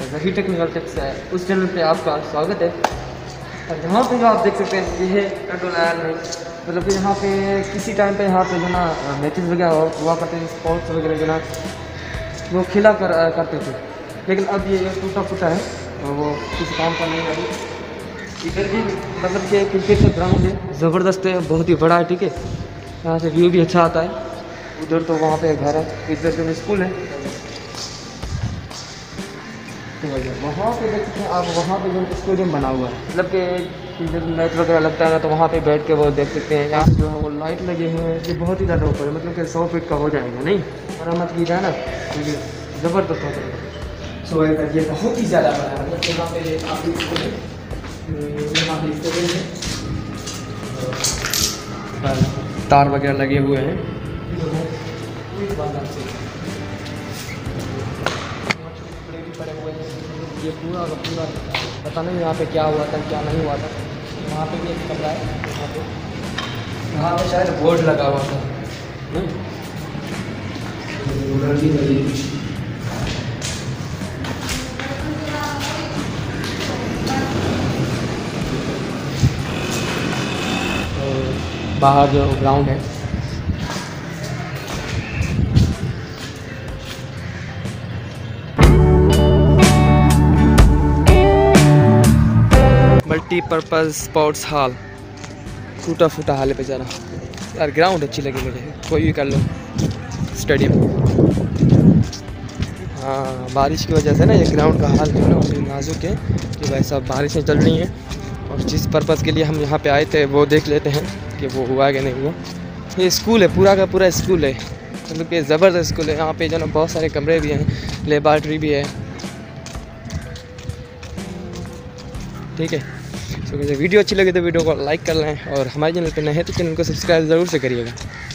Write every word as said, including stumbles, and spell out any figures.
रही technical tips है, उस चैनल पे आपका स्वागत है। और यहाँ पे जो आप देख सकते हैं ये है कंट्रोल आयर में, मतलब कि यहाँ पे किसी टाइम पे यहाँ पे जो ना मैचेस वगैरह हुआ करते थे, स्पोर्ट्स वगैरह जो ना वो खिला कर करते थे, लेकिन अब ये टूटा फूटा है और वो किसी काम का नहीं है। इधर भी मतलब कि क्रिकेट का ग्राउंड है, ज़बरदस्त है, बहुत ही बड़ा है, ठीक है। यहाँ से व्यू भी अच्छा आता है। उधर तो वहाँ पे घर है, इधर जो स्कूल है वहाँ पे देख सकते हैं आप। वहाँ पे जो स्टेडियम बना हुआ है, मतलब कि जब मैच वगैरह लगता है ना तो वहाँ पे बैठ के वो देख सकते हैं। यहाँ जो है वो लाइट लगे हुए हैं, ये बहुत ही ज़्यादा ऊपर है, मतलब कि सौ फीट का हो जाएगा, नहीं मरम्मत की जाए ना तो ये ज़बरदस्त हो जाएगा। सो ये बहुत ही ज़्यादा बड़ा है, मतलब यहाँ पे आप यहाँ पे स्टेडियम है, तार वगैरह लगे हुए हैं। पड़े हुए हैं, ये पूरा का पूरा पता नहीं यहाँ पे क्या हुआ था क्या नहीं हुआ था। वहाँ पे भी एक कमरा है, यहाँ पे यहाँ पे शायद बोर्ड लगा हुआ था। तो बाहर जो ग्राउंड है मल्टीपर्पज़ स्पोर्ट्स हॉल, टूटा फूटा हाल है बेचारा यार। ग्राउंड अच्छी लगी मुझे, कोई भी कर लो स्टेडियम। हाँ, बारिश की वजह से ना ये ग्राउंड का हाल जो है ना वो नाजुक है कि भाई साहब बारिशें चल रही हैं, और जिस पर्पज़ के लिए हम यहाँ पे आए थे वो देख लेते हैं कि वो हुआ कि नहीं हुआ। ये स्कूल है, पूरा का पूरा स्कूल है, मतलब कि ज़बरदस्त स्कूल है। यहाँ पे जो ना बहुत सारे कमरे भी हैं, लेबॉर्ट्री भी है, ठीक है। तो वीडियो अच्छी लगी तो वीडियो को लाइक कर लें, और हमारे चैनल पे नए हैं तो चैनल को सब्सक्राइब ज़रूर से करिएगा।